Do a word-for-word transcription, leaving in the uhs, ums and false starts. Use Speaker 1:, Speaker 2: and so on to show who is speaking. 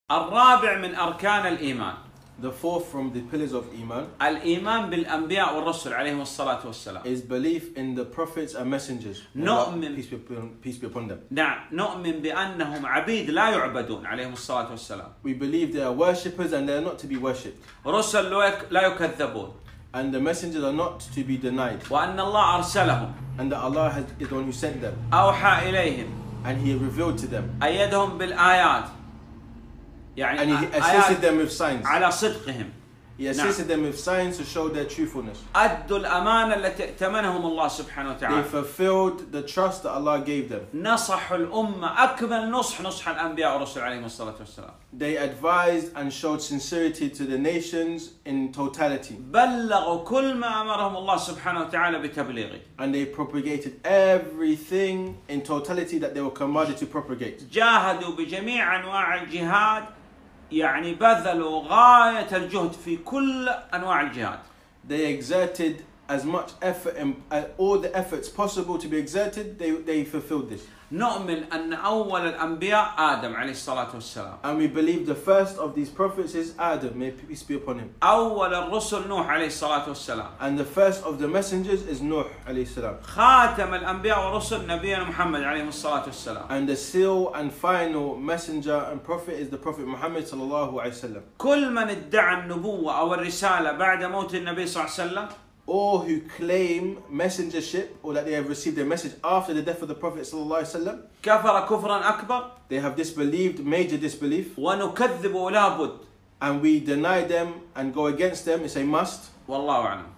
Speaker 1: الرابع من أركان الإيمان.
Speaker 2: The fourth from the pillars of Iman
Speaker 1: الإيمان بالأنبياء والرسل عليهم الصلاة والسلام.
Speaker 2: is belief in the prophets and messengers.
Speaker 1: نؤمن
Speaker 2: Peace be upon, peace be upon them.
Speaker 1: نعم نؤمن بأنهم عبيد لا يعبدون عليهم الصلاة والسلام.
Speaker 2: We believe they are worshippers and they are not to be worshipped.
Speaker 1: رسل لا يكذبون.
Speaker 2: And the messengers are not to be denied.
Speaker 1: وأن الله أرسلهم.
Speaker 2: And that Allah has, is the one who sent them.
Speaker 1: أوحى إليهم.
Speaker 2: And He revealed to them.
Speaker 1: أيدهم بالآيات. يعني
Speaker 2: and He assisted them with signs.
Speaker 1: على صدقهم.
Speaker 2: He assisted نعم. them with signs to show their truthfulness.
Speaker 1: أدوا الأمانة التي ائتمنهم الله سبحانه وتعالى.
Speaker 2: They fulfilled the trust that Allah gave them.
Speaker 1: نصحوا الأمة أكمل نصح نصح الأنبياء والرسل عليهم الصلاة والسلام.
Speaker 2: They advised and showed sincerity to the nations in totality.
Speaker 1: بلغوا كل ما أمرهم الله سبحانه وتعالى بتبليغه.
Speaker 2: And they propagated everything in totality that they were commanded to propagate.
Speaker 1: جاهدوا بجميع أنواع الجهاد. يعني بذلوا غاية الجهد في كل أنواع الجهاد.
Speaker 2: They exerted as much effort and uh, all the efforts possible to be exerted. They they fulfilled this.
Speaker 1: نؤمن أن أول الأنبياء آدم عليه الصلاة والسلام.
Speaker 2: And we believe the first of these prophets is Adam, may peace be upon him.
Speaker 1: أول الرسل نوح عليه الصلاة والسلام.
Speaker 2: And the first of the messengers is Nuh عليه السلام.
Speaker 1: خاتم الأنبياء والرسل نبينا محمد عليه الصلاة والسلام.
Speaker 2: And the seal and final messenger and prophet is the Prophet Muhammad صلى الله عليه وسلم.
Speaker 1: كل من ادعى النبوة أو الرسالة بعد موت النبي صلى الله عليه وسلم.
Speaker 2: All who claim messengership or that they have received their message after the death of the Prophet صلى الله عليه وسلم.
Speaker 1: كفر كفرا أكبر.
Speaker 2: They have disbelieved, major disbelief.
Speaker 1: ونكذب ولا بد.
Speaker 2: And we deny them and go against them. It's a must.
Speaker 1: والله أعلم.